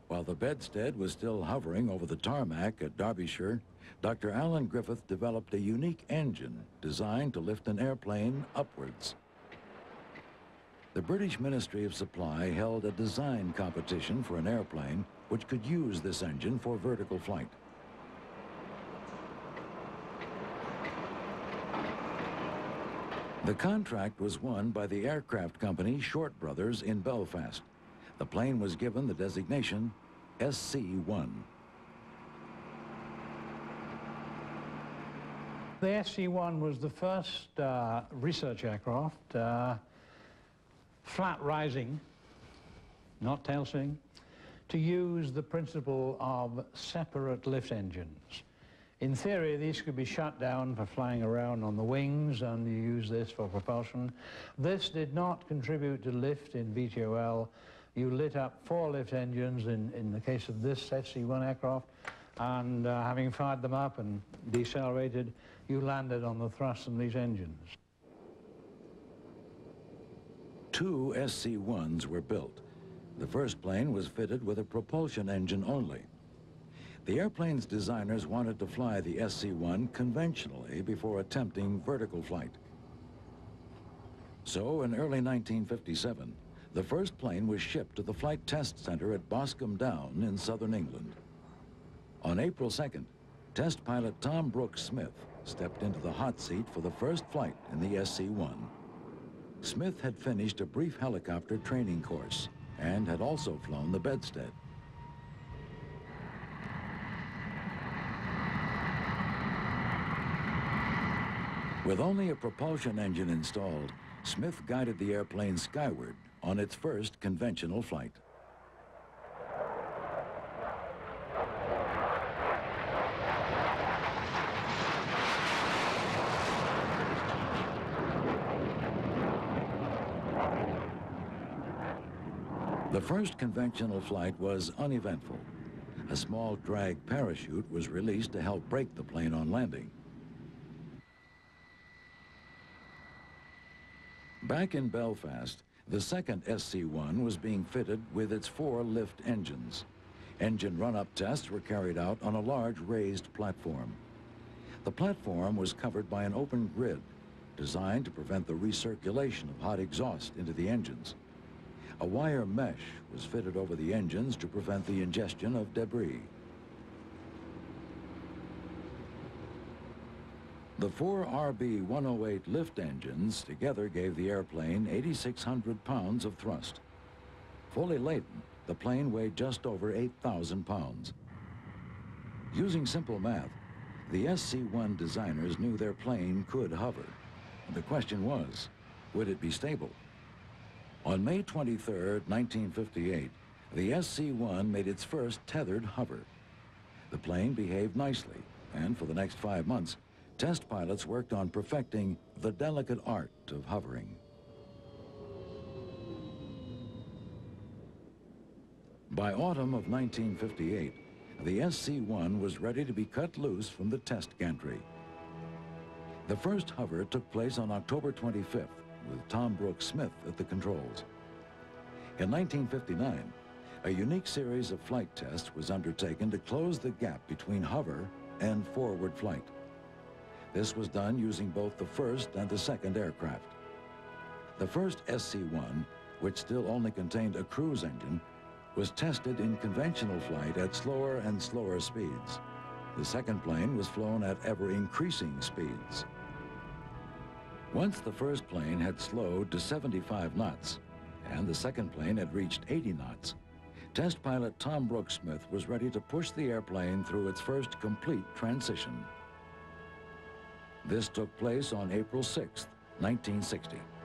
While the bedstead was still hovering over the tarmac at Derbyshire, Dr. Alan Griffith developed a unique engine designed to lift an airplane upwards. The British Ministry of Supply held a design competition for an airplane which could use this engine for vertical flight. The contract was won by the aircraft company Short Brothers in Belfast. The plane was given the designation SC-1. The SC-1 was the first research aircraft, flat rising, not tail swing, to use the principle of separate lift engines. In theory, these could be shut down for flying around on the wings, and you use this for propulsion. This did not contribute to lift in VTOL. You lit up 4 lift engines in the case of this SC-1 aircraft, and having fired them up and decelerated, you landed on the thrust from these engines. 2 SC-1s were built. The first plane was fitted with a propulsion engine only. The airplane's designers wanted to fly the SC-1 conventionally before attempting vertical flight. So in early 1957, the first plane was shipped to the Flight Test Center at Boscombe Down in southern England. On April 2nd, test pilot Tom Brooks Smith stepped into the hot seat for the first flight in the SC-1. Smith had finished a brief helicopter training course and had also flown the bedstead. With only a propulsion engine installed, Smith guided the airplane skyward on its first conventional flight. The first conventional flight was uneventful. A small drag parachute was released to help brake the plane on landing. Back in Belfast, the second SC-1 was being fitted with its 4 lift engines. Engine run-up tests were carried out on a large raised platform. The platform was covered by an open grid designed to prevent the recirculation of hot exhaust into the engines. A wire mesh was fitted over the engines to prevent the ingestion of debris. The 4 RB-108 lift engines together gave the airplane 8,600 pounds of thrust. Fully laden, the plane weighed just over 8,000 pounds. Using simple math, the SC-1 designers knew their plane could hover. The question was, would it be stable? On May 23, 1958, the SC-1 made its first tethered hover. The plane behaved nicely, and for the next 5 months, test pilots worked on perfecting the delicate art of hovering. By autumn of 1958, the SC-1 was ready to be cut loose from the test gantry. The first hover took place on October 25th, with Tom Brooks Smith at the controls. In 1959, a unique series of flight tests was undertaken to close the gap between hover and forward flight. This was done using both the first and the second aircraft. The first SC-1, which still only contained a cruise engine, was tested in conventional flight at slower and slower speeds. The second plane was flown at ever-increasing speeds. Once the first plane had slowed to 75 knots and the second plane had reached 80 knots, test pilot Tom Brooks Smith was ready to push the airplane through its first complete transition. This took place on April 6, 1960.